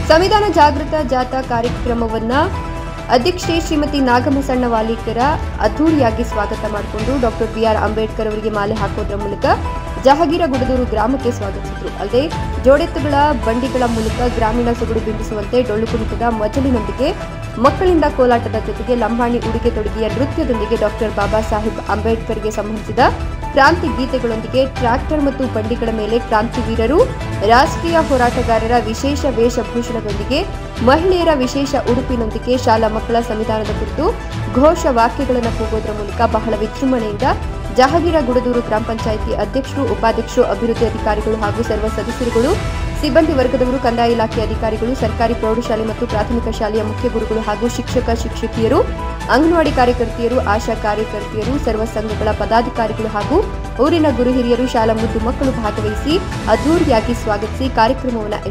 ಸಂವಿಧಾನ ಜಾಗೃತ ಜಾಥಾ ಕಾರ್ಯಕ್ರಮವನ್ನು ಅಧ್ಯಕ್ಷೆ ಶ್ರೀಮತಿ ನಾಗಮಸಣ್ಣ ವಾಲಿಕರ ಅದ್ದೂರಿಯಾಗಿ ಸ್ವಾಗತ ಮಾಡಿಕೊಂಡು ಡಾಕ್ಟರ್ ಬಿಆರ್ ಅಂಬೇಡ್ಕರ್ ಅವರಿಗೆ ಮಾಲೆ ಹಾಕೋದ್ರ ಮೂಲಕ ಜಹಗೀರ ಗುಡದೂರು ಗ್ರಾಮಕ್ಕೆ ಸ್ವಾಗತಿಸಿದರು. ಅಲ್ಲದೆ ಜೋಡೆತ್ತುಗಳ ಬಂಡಿಗಳ ಮೂಲಕ ಗ್ರಾಮೀಣ ಸೊಗಡು ಬಿಂಬಿಸುವಂತೆ ಡೊಳ್ಳು ಕುಣಿತದ ಮಜಲಿನೊಂದಿಗೆ ಮಕ್ಕಳಿಂದ ಕೋಲಾಟದ ಜೊತೆಗೆ ಲಂಬಾಣಿ ಉಡುಗೆ ತೊಡುಗೆಯ ನೃತ್ಯದೊಂದಿಗೆ ಡಾಕ್ಟರ್ ಬಾಬಾ ಸಾಹೇಬ್ ಅಂಬೇಡ್ಕರ್ಗೆ ಸಂಬಂಧಿಸಿದ ಕ್ರಾಂತಿ ಗೀತೆಗಳೊಂದಿಗೆ ಟ್ರ್ಯಾಕ್ಟರ್ ಮತ್ತು ಬಂಡಿಗಳ ಮೇಲೆ ಕ್ರಾಂತಿವೀರರು, ರಾಷ್ಟ್ರೀಯ ಹೋರಾಟಗಾರರ ವಿಶೇಷ ವೇಷಭೂಷಣದೊಂದಿಗೆ ಮಹಿಳೆಯರ ವಿಶೇಷ ಉಡುಪಿನೊಂದಿಗೆ ಶಾಲಾ ಮಕ್ಕಳ ಸಂವಿಧಾನದ ಕುರಿತು ಘೋಷ ವಾಕ್ಯಗಳನ್ನು ಕೂಗೋದ್ರ ಮೂಲಕ ಬಹಳ ವಿಜೃಂಭಣೆಯಿಂದ ಜಹಗೀರ ಗುಡದೂರು ಗ್ರಾಮ ಪಂಚಾಯಿತಿ ಅಧ್ಯಕ್ಷರು, ಉಪಾಧ್ಯಕ್ಷರು, ಅಭಿವೃದ್ಧಿ ಅಧಿಕಾರಿಗಳು ಹಾಗೂ ಸರ್ವ ಸದಸ್ಯರುಗಳು, ಸಿಬ್ಬಂದಿ ವರ್ಗದವರು, ಕಂದಾಯ ಇಲಾಖೆ ಅಧಿಕಾರಿಗಳು, ಸರ್ಕಾರಿ ಪ್ರೌಢಶಾಲೆ ಮತ್ತು ಪ್ರಾಥಮಿಕ ಶಾಲೆಯ ಮುಖ್ಯ ಗುರುಗಳು ಹಾಗೂ ಶಿಕ್ಷಕ ಶಿಕ್ಷಕಿಯರು, ಅಂಗನವಾಡಿ ಕಾರ್ಯಕರ್ತೆಯರು, ಆಶಾ ಕಾರ್ಯಕರ್ತೆಯರು, ಸರ್ವ ಸಂಘಗಳ ಪದಾಧಿಕಾರಿಗಳು ಹಾಗೂ ಊರಿನ ಗುರು ಹಿರಿಯರು, ಶಾಲಾ ಮುದ್ದು ಮಕ್ಕಳು ಭಾಗವಹಿಸಿ ಅದ್ದೂರಿಯಾಗಿ ಸ್ವಾಗತಿಸಿ ಕಾರ್ಯಕ್ರಮವನ್ನು